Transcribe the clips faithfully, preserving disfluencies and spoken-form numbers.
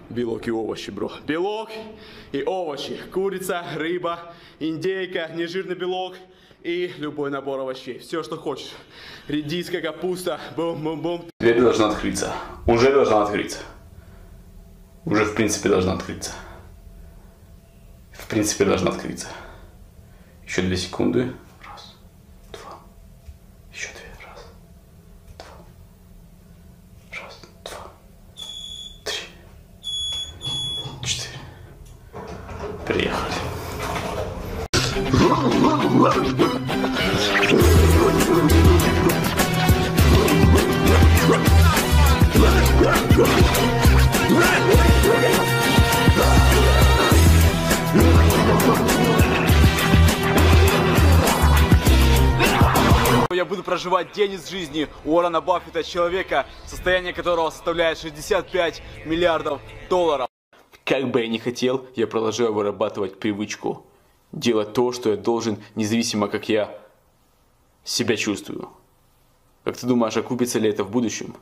Белок и овощи, бро. Белок и овощи. Курица, рыба, индейка, нежирный белок и любой набор овощей. Все, что хочешь. Редиска, капуста, бум-бум-бум. Дверь должна открыться. Уже должна открыться. Уже в принципе должна открыться. В принципе должна открыться. Еще две секунды. Раз, два. Еще две. Раз, два. Раз, два. Три. Четыре. Приехали. Я буду проживать день из жизни Уоррена Баффета, человека, состояние которого составляет шестьдесят пять миллиардов долларов. Как бы я ни хотел, я продолжаю вырабатывать привычку делать то, что я должен, независимо как я себя чувствую. Как ты думаешь, окупится ли это в будущем?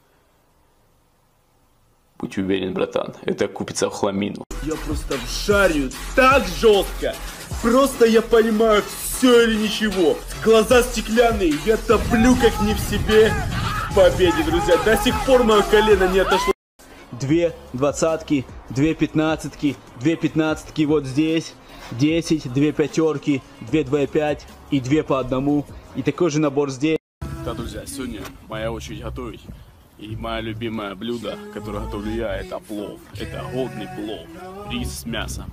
Будь уверен, братан, это окупится в хламину. Я просто вжарю так жестко. Просто я понимаю, все или ничего. Глаза стеклянные, я топлю как не в себе. К победе, друзья. До сих пор мое колено не отошло. Две двадцатки, две пятнадцатки, две пятнадцатки вот здесь. десять, две пятерки, две два пять и две по одному. И такой же набор здесь. Да, друзья, сегодня моя очередь готовить. И мое любимое блюдо, которое готовлю я, это плов. Это годный плов. Рис с мясом.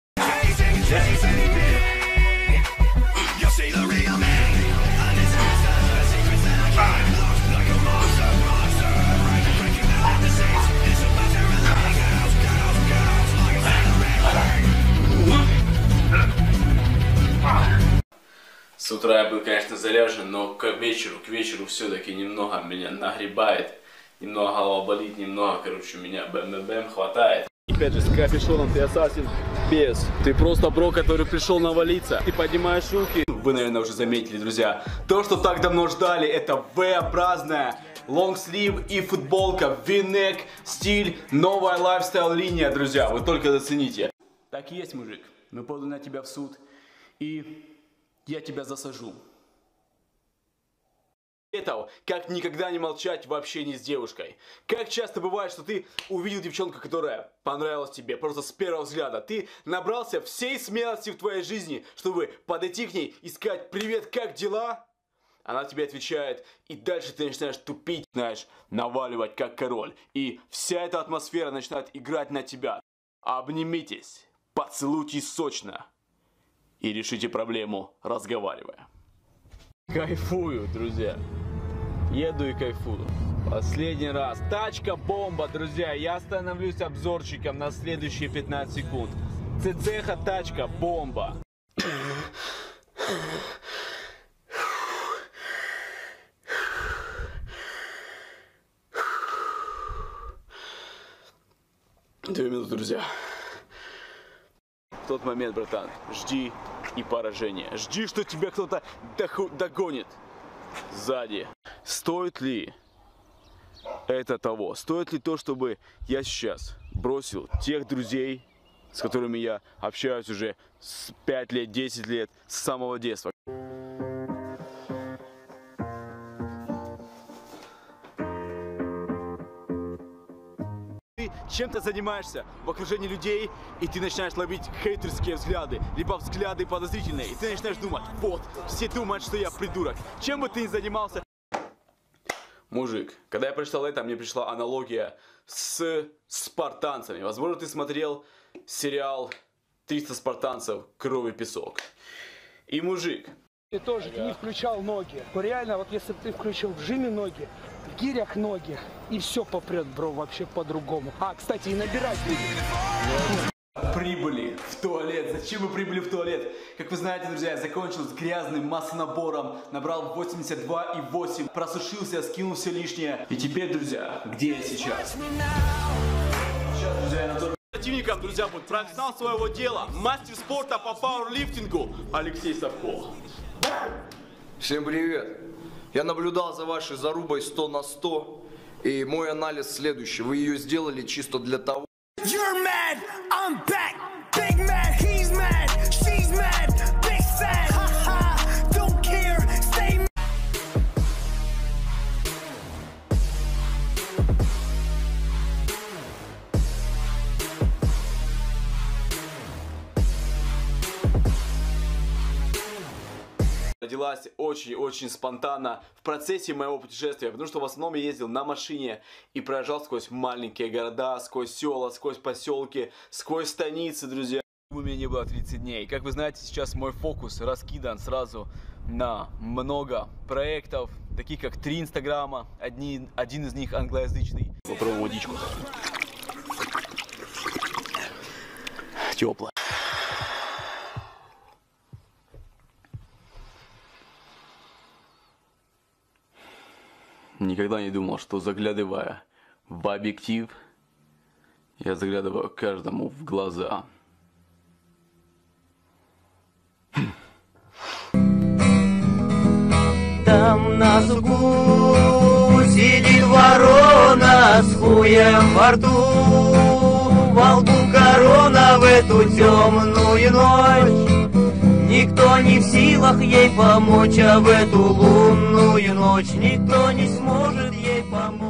С утра я был, конечно, заряжен, но к вечеру, к вечеру все-таки немного меня нагребает. Немного голова болит, немного, короче, меня бэм-бэм хватает. Опять же, с капюшоном ты ассасин без. Ты просто бро, который пришел навалиться. Ты поднимаешь руки. Вы, наверное, уже заметили, друзья. То, что так давно ждали, это V-образная лонгслив и футболка V-neck стиль, новая лайфстайл линия, друзья. Вы только зацените. Так и есть, мужик. Мы подали на тебя в суд. И я тебя засажу. Этого, как никогда не молчать в общении с девушкой. Как часто бывает, что ты увидел девчонку, которая понравилась тебе просто с первого взгляда. Ты набрался всей смелости в твоей жизни, чтобы подойти к ней и сказать: «Привет, как дела?» Она тебе отвечает, и дальше ты начинаешь тупить, знаешь, наваливать как король. И вся эта атмосфера начинает играть на тебя. Обнимитесь, поцелуйтесь сочно и решите проблему, разговаривая. Кайфую, друзья. Еду и кайфую. Последний раз. Тачка бомба, друзья. Я становлюсь обзорчиком на следующие пятнадцать секунд. ЦЦХ тачка бомба. Две минуты, друзья. В тот момент, братан, жди и поражение. Жди, что тебя кто-то догонит сзади. Стоит ли это того? Стоит ли то, чтобы я сейчас бросил тех друзей, с которыми я общаюсь уже с пяти лет, десяти лет, с самого детства? Чем ты занимаешься в окружении людей, и ты начинаешь ловить хейтерские взгляды, либо взгляды подозрительные, и ты начинаешь думать: вот, все думают, что я придурок. Чем бы ты ни занимался. Мужик, когда я прочитал это, мне пришла аналогия с спартанцами. Возможно, ты смотрел сериал триста спартанцев, кровь и песок. И мужик. Ты тоже не включал ноги. Но реально, вот если бы ты включил в жиме ноги, в гирях ноги, и все попрет, бро, вообще по-другому. А, кстати, и набирать будет. Прибыли в туалет. Зачем мы прибыли в туалет? Как вы знаете, друзья, я закончил с грязным массонабором, набрал восемьдесят два и восемь, просушился, скинул все лишнее. И теперь, друзья, где я сейчас? Сейчас, друзья, я на том... Противником, друзья, будет профессионал своего дела, мастер спорта по пауэрлифтингу Алексей Савков. Всем привет! Я наблюдал за вашей зарубой сто на сто, и мой анализ следующий. Вы ее сделали чисто для того... You're mad, I'm back. Big mad, he's mad, she's mad, big sad. Ha ha, don't care, stay mad. Родилась очень-очень спонтанно в процессе моего путешествия, потому что в основном я ездил на машине и проезжал сквозь маленькие города, сквозь села, сквозь поселки, сквозь станицы, друзья. У меня не было тридцать дней. Как вы знаете, сейчас мой фокус раскидан сразу на много проектов, таких как три инстаграма, одни, один из них англоязычный. Попробуем водичку. Теплая. Никогда не думал, что заглядывая в объектив, я заглядываю каждому в глаза. Там на суку сидит ворона с хуем во рту, во лбу корона в эту темную ночь. Никто не в силах ей помочь, а в эту лунную ночь никто не сможет ей помочь.